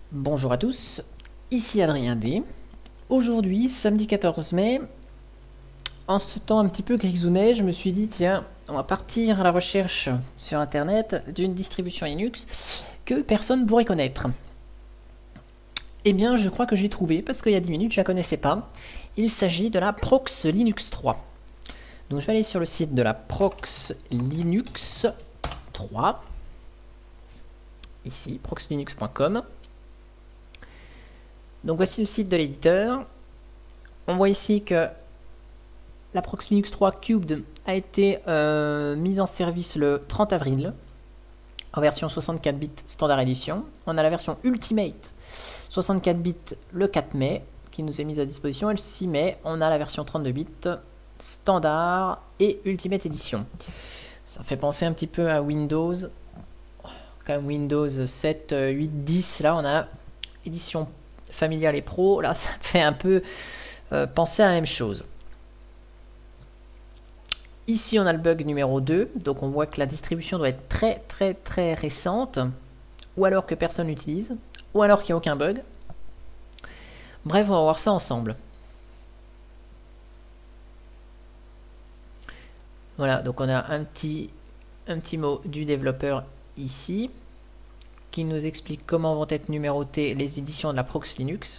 Bonjour à tous, ici Adrien D. Aujourd'hui, samedi 14 mai, en ce temps un petit peu grisounet, je me suis dit tiens, on va partir à la recherche sur internet d'une distribution Linux que personne ne pourrait connaître. Eh bien, je crois que j'ai trouvé, parce qu'il y a 10 minutes, je ne la connaissais pas. Il s'agit de la Prox Linux 3. Donc je vais aller sur le site de la Prox Linux 3. Ici, proxlinux.com. Donc voici le site de l'éditeur. On voit ici que la Prox Linux 3 Cubed a été mise en service le 30 avril en version 64 bits standard édition. On a la version Ultimate 64 bits le 4 mai qui nous est mise à disposition, et le 6 mai on a la version 32 bits standard et Ultimate édition. Ça fait penser un petit peu à Windows, comme Windows 7, 8, 10. Là on a édition familiale et pro, là ça fait un peu penser à la même chose. Ici on a le bug numéro 2, donc on voit que la distribution doit être très récente, ou alors que personne l'utilise, ou alors qu'il n'y a aucun bug. Bref, on va voir ça ensemble. Voilà, donc on a un petit mot du développeur ici, qui nous explique comment vont être numérotées les éditions de la Prox Linux.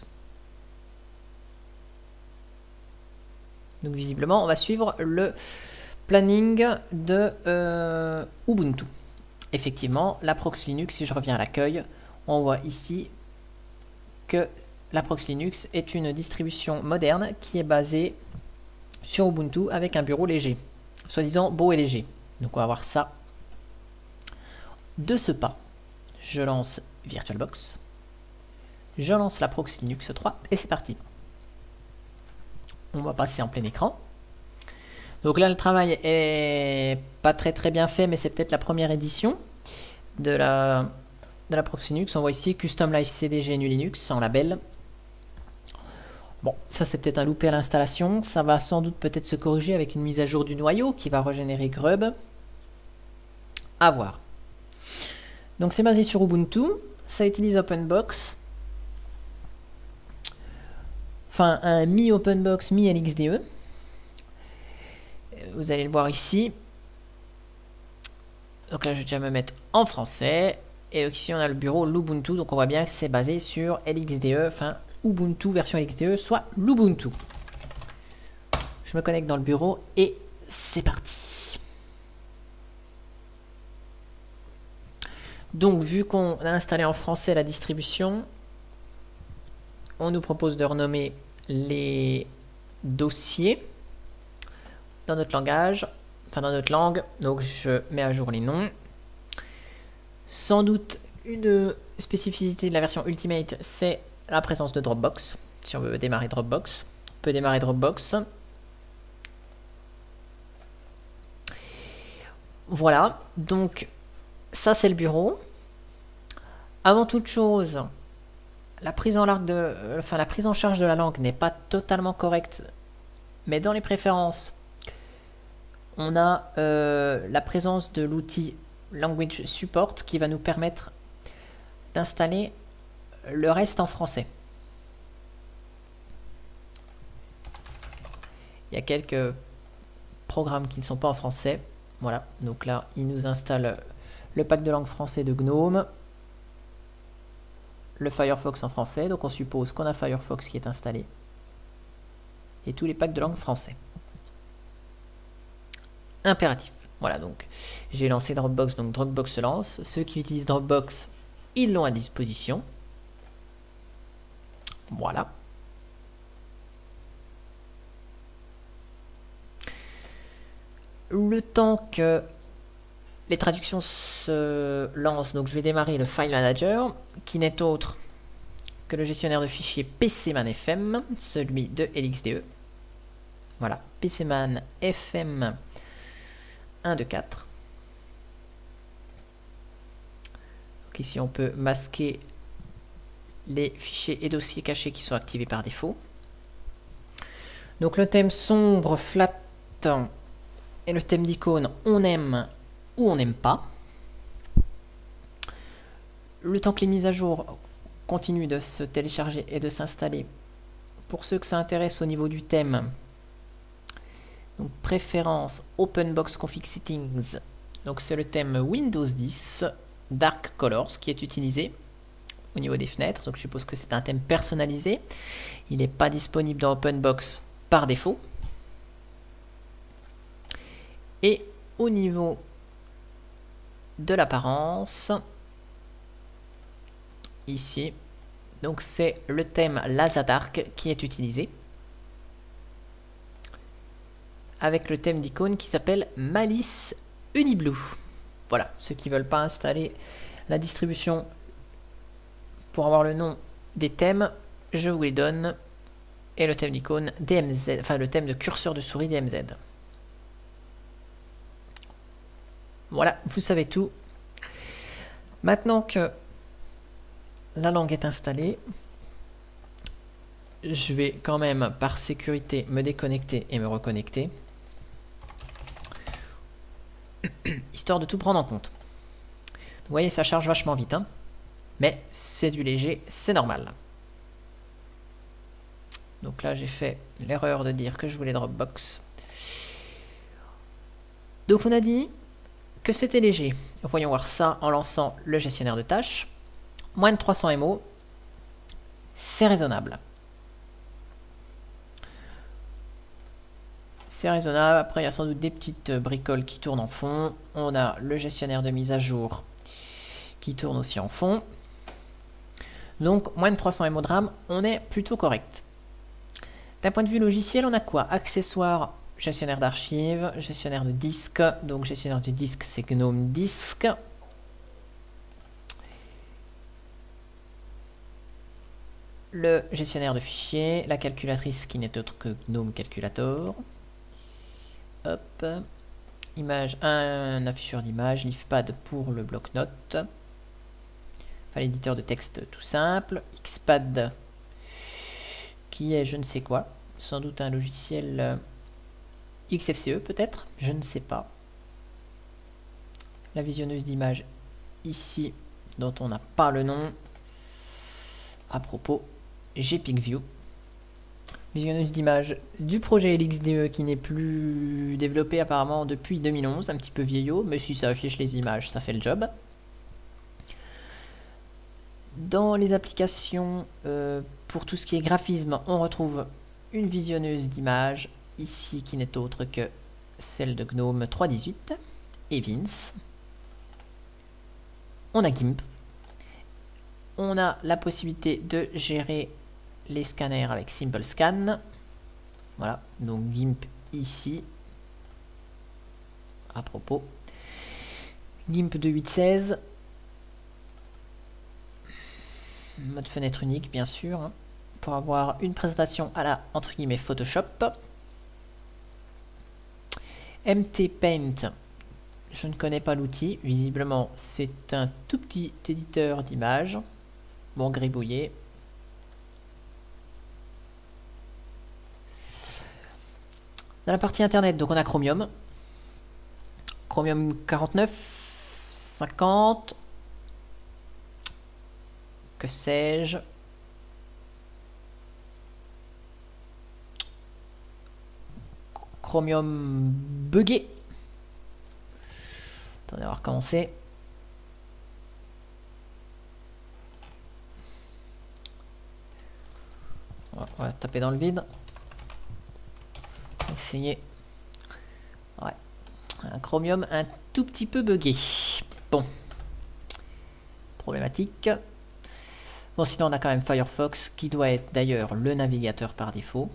Donc visiblement, on va suivre le planning de Ubuntu. Effectivement, la Prox Linux, si je reviens à l'accueil, on voit ici que la Prox Linux est une distribution moderne qui est basée sur Ubuntu avec un bureau léger, soi-disant beau et léger. Donc on va voir ça de ce pas. Je lance VirtualBox, je lance la Prox Linux 3 et c'est parti. On va passer en plein écran. Donc là le travail est pas très bien fait, mais c'est peut-être la première édition de la Prox Linux. On voit ici Custom Live CD GNU Linux en label. Bon, ça c'est peut-être un loupé à l'installation. Ça va sans doute peut-être se corriger avec une mise à jour du noyau qui va régénérer Grub. À voir. Donc c'est basé sur Ubuntu. Ça utilise OpenBox. Enfin, un mi-OpenBox, mi-LXDE. Vous allez le voir ici. Donc là, je vais déjà me mettre en français. Et donc ici, on a le bureau l'Ubuntu. Donc on voit bien que c'est basé sur LXDE, enfin Ubuntu version LXDE, soit l'Ubuntu. Je me connecte dans le bureau et c'est parti. Donc vu qu'on a installé en français la distribution, on nous propose de renommer les dossiers dans notre langage, enfin dans notre langue. Donc je mets à jour les noms. Sans doute une spécificité de la version Ultimate, c'est la présence de Dropbox. Si on veut démarrer Dropbox, on peut démarrer Dropbox. Voilà, donc ça c'est le bureau. Avant toute chose, la prise en charge de la langue n'est pas totalement correcte, mais dans les préférences, on a la présence de l'outil Language Support qui va nous permettre d'installer le reste en français. Il y a quelques programmes qui ne sont pas en français. Voilà, donc là, il nous installe le pack de langue français de GNOME, le Firefox en français, donc on suppose qu'on a Firefox qui est installé, et tous les packs de langue français. Impératif. Voilà, donc j'ai lancé Dropbox, donc Dropbox se lance. Ceux qui utilisent Dropbox, ils l'ont à disposition. Voilà. Le temps que les traductions se lancent, donc je vais démarrer le File Manager, qui n'est autre que le gestionnaire de fichiers PCman FM, celui de LXDE. Voilà, PCman FM 1, 2, 4. Donc ici on peut masquer les fichiers et dossiers cachés qui sont activés par défaut. Donc le thème sombre, flat et le thème d'icône on aime ou on n'aime pas. Le temps que les mises à jour continue de se télécharger et de s'installer. Pour ceux que ça intéresse au niveau du thème, donc préférences OpenBox Config Settings, donc c'est le thème Windows 10 Dark Colors qui est utilisé au niveau des fenêtres, donc je suppose que c'est un thème personnalisé. Il n'est pas disponible dans OpenBox par défaut. Et au niveau de l'apparence, ici, donc c'est le thème Lazadark qui est utilisé, avec le thème d'icône qui s'appelle Malice Uniblue. Voilà, ceux qui ne veulent pas installer la distribution pour avoir le nom des thèmes, je vous les donne. Et le thème d'icône DMZ, enfin le thème de curseur de souris DMZ. Voilà, vous savez tout. Maintenant que la langue est installée, je vais quand même par sécurité me déconnecter et me reconnecter, histoire de tout prendre en compte. Vous voyez, ça charge vachement vite, hein, mais c'est du léger, c'est normal. Donc là, j'ai fait l'erreur de dire que je voulais Dropbox. Donc on a dit que c'était léger. Voyons voir ça en lançant le gestionnaire de tâches. Moins de 300 MO, c'est raisonnable. C'est raisonnable. Après, il y a sans doute des petites bricoles qui tournent en fond. On a le gestionnaire de mise à jour qui tourne aussi en fond. Donc, moins de 300 MO de RAM, on est plutôt correct. D'un point de vue logiciel, on a quoi? Accessoires, gestionnaire d'archives, gestionnaire de disque. Donc, gestionnaire de disque, c'est GNOME Disk. Le gestionnaire de fichiers, la calculatrice qui n'est autre que GNOME Calculator. Hop. Image, un afficheur d'image, LeafPad pour le bloc-notes. Enfin, l'éditeur de texte tout simple. Xpad qui est je ne sais quoi. Sans doute un logiciel XFCE peut-être, je ne sais pas. La visionneuse d'image ici, dont on n'a pas le nom. À propos, GPigView. Visionneuse d'image du projet LXDE qui n'est plus développé apparemment depuis 2011, un petit peu vieillot, mais si ça affiche les images, ça fait le job. Dans les applications, pour tout ce qui est graphisme, on retrouve une visionneuse d'images, ici qui n'est autre que celle de GNOME 3.18, et Vince. On a GIMP. On a la possibilité de gérer les scanners avec Simple Scan. Voilà, donc GIMP ici. À propos. GIMP 2.8.16. Mode fenêtre unique, bien sûr. Hein, pour avoir une présentation à la, entre guillemets, Photoshop. MT Paint. Je ne connais pas l'outil. Visiblement, c'est un tout petit éditeur d'images. Bon, gribouillé. Dans la partie internet, donc on a Chromium. Chromium 49, 50. Que sais-je? Chromium buggé. Attendez, on va recommencer. On va taper dans le vide. Essayer. Ouais. Un Chromium un tout petit peu buggé. Bon. Problématique. Bon, sinon on a quand même Firefox qui doit être d'ailleurs le navigateur par défaut.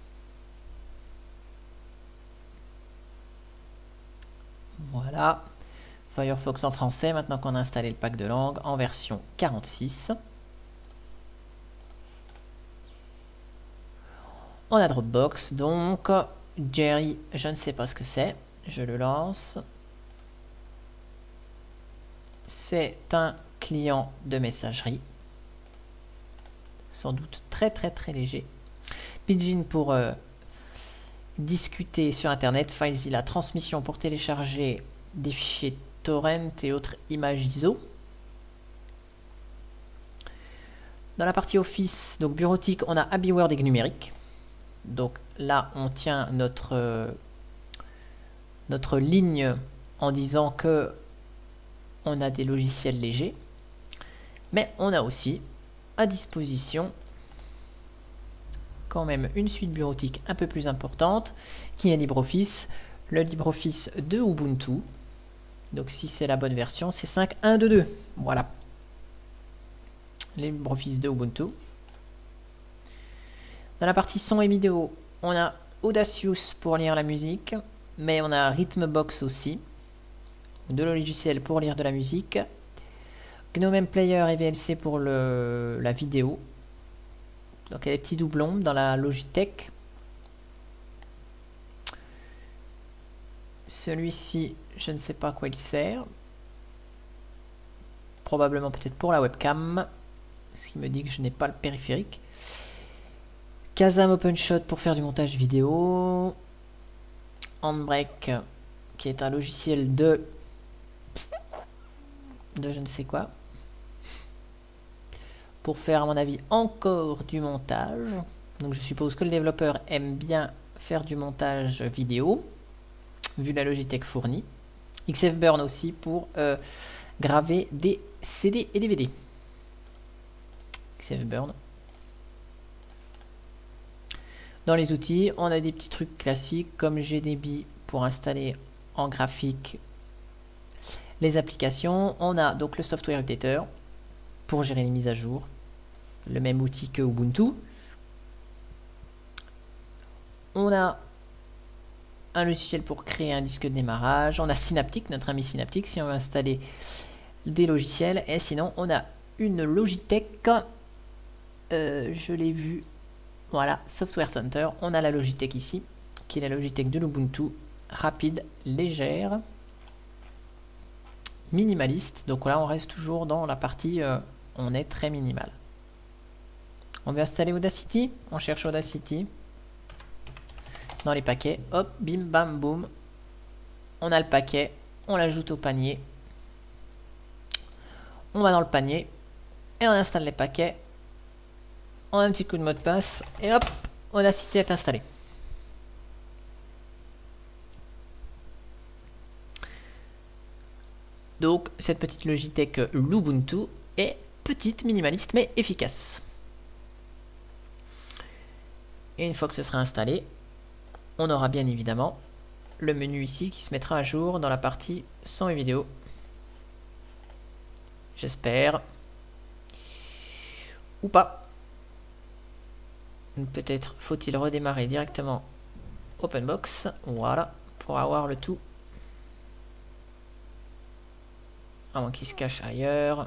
Voilà. Firefox en français, maintenant qu'on a installé le pack de langue en version 46. On a Dropbox, donc Jerry, je ne sais pas ce que c'est, je le lance. C'est un client de messagerie, sans doute très léger. Pidgin pour discuter sur internet, FileZilla transmission pour télécharger des fichiers torrent et autres images ISO. Dans la partie Office, donc bureautique, on a Happy Word et Numérique. Donc là, on tient notre ligne en disant que on a des logiciels légers. Mais on a aussi à disposition quand même une suite bureautique un peu plus importante qui est LibreOffice, le LibreOffice de Ubuntu. Donc si c'est la bonne version, c'est 5.1.2.2. Voilà. LibreOffice de Ubuntu. Dans la partie son et vidéo, on a Audacious pour lire la musique, mais on a Rhythmbox aussi, deux logiciels pour lire de la musique, GNOME Player et VLC pour la vidéo. Donc il y a des petits doublons dans la Logitech. Celui-ci, je ne sais pas à quoi il sert. Probablement peut-être pour la webcam, ce qui me dit que je n'ai pas le périphérique. Kazam OpenShot pour faire du montage vidéo. Handbrake, qui est un logiciel de je ne sais quoi. Pour faire, à mon avis, encore du montage. Donc je suppose que le développeur aime bien faire du montage vidéo, vu la Logitech fournie. XFBurn aussi pour graver des CD et DVD. XFBurn. Dans les outils, on a des petits trucs classiques comme GDB pour installer en graphique les applications. On a donc le Software Updater pour gérer les mises à jour. Le même outil que Ubuntu. On a un logiciel pour créer un disque de démarrage. On a Synaptic, notre ami Synaptic, si on veut installer des logiciels. Et sinon, on a une Logitech. Je l'ai vu. Voilà, Software Center. On a la Logitech ici, qui est la Logitech de l'Ubuntu. Rapide, légère, minimaliste. Donc là, on reste toujours dans la partie on est très minimal. On veut installer Audacity. On cherche Audacity. Dans les paquets, hop, bim, bam, boum. On a le paquet, on l'ajoute au panier. On va dans le panier et on installe les paquets. On a un petit coup de mot de passe et hop, Audacity est installé. Donc cette petite Logitech Lubuntu est petite, minimaliste mais efficace. Et une fois que ce sera installé, on aura bien évidemment le menu ici qui se mettra à jour dans la partie son et vidéo. J'espère. Ou pas. Peut-être faut-il redémarrer directement OpenBox. Voilà, pour avoir le tout. À moins qu'il se cache ailleurs.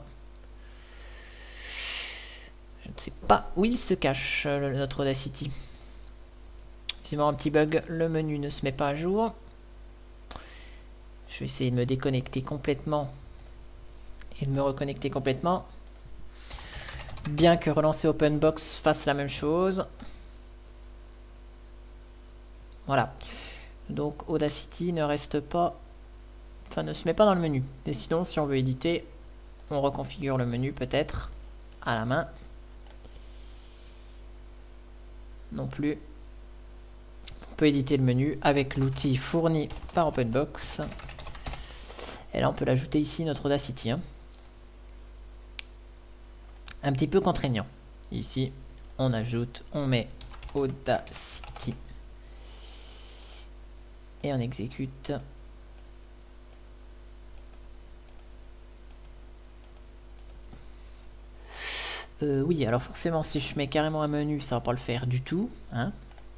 Je ne sais pas où il se cache, notre Audacity. Un petit bug, le menu ne se met pas à jour. Je vais essayer de me déconnecter complètement et de me reconnecter complètement. Bien que relancer OpenBox fasse la même chose. Voilà. Donc Audacity ne reste pas, enfin ne se met pas dans le menu. Et sinon, si on veut éditer, on reconfigure le menu peut-être à la main. Non plus. On peut éditer le menu avec l'outil fourni par OpenBox. Et là, on peut l'ajouter ici, notre Audacity. Hein. Un petit peu contraignant. Ici, on ajoute, on met Audacity. Et on exécute. Oui, alors forcément, si je mets carrément un menu, ça va pas le faire du tout. Hein.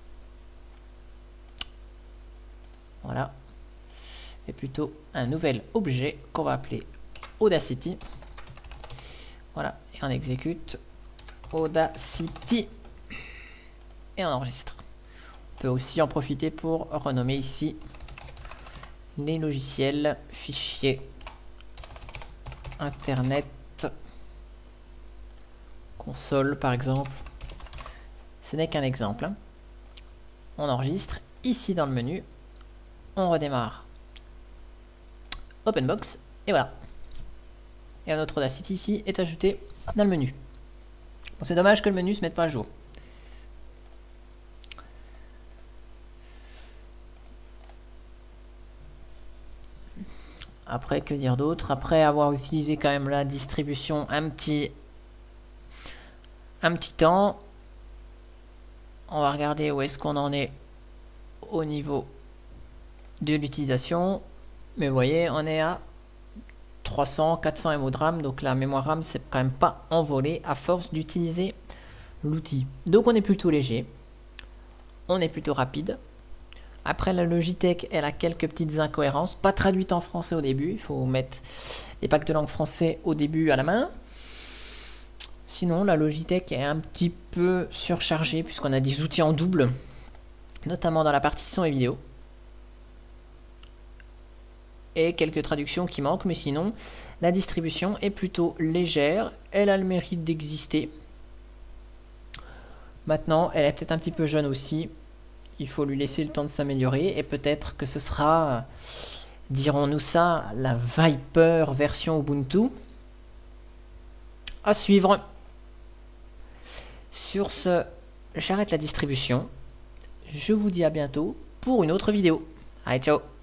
Voilà. Et plutôt un nouvel objet qu'on va appeler Audacity. Voilà. Et on exécute Audacity. Et on enregistre. On peut aussi en profiter pour renommer ici les logiciels, fichiers, Internet, console par exemple. Ce n'est qu'un exemple. Hein. On enregistre ici dans le menu. On redémarre OpenBox et voilà. Et notre Audacity ici est ajouté dans le menu. Bon, c'est dommage que le menu se mette pas à jour. Après, que dire d'autre? Après avoir utilisé quand même la distribution un petit temps, on va regarder où est-ce qu'on en est au niveau de l'utilisation. Mais vous voyez, on est à 300, 400 MO de RAM, donc la mémoire RAM c'est quand même pas envolé à force d'utiliser l'outil. Donc on est plutôt léger, on est plutôt rapide. Après, la Logitech, elle a quelques petites incohérences, pas traduites en français au début, il faut mettre les packs de langue français au début à la main. Sinon, la Logitech est un petit peu surchargée puisqu'on a des outils en double, notamment dans la partie son et vidéo. Et quelques traductions qui manquent, mais sinon, la distribution est plutôt légère, elle a le mérite d'exister. Maintenant, elle est peut-être un petit peu jeune aussi. Il faut lui laisser le temps de s'améliorer et peut-être que ce sera, dirons-nous ça, la Viper version Ubuntu. À suivre. Sur ce, j'arrête la distribution. Je vous dis à bientôt pour une autre vidéo. Allez, ciao!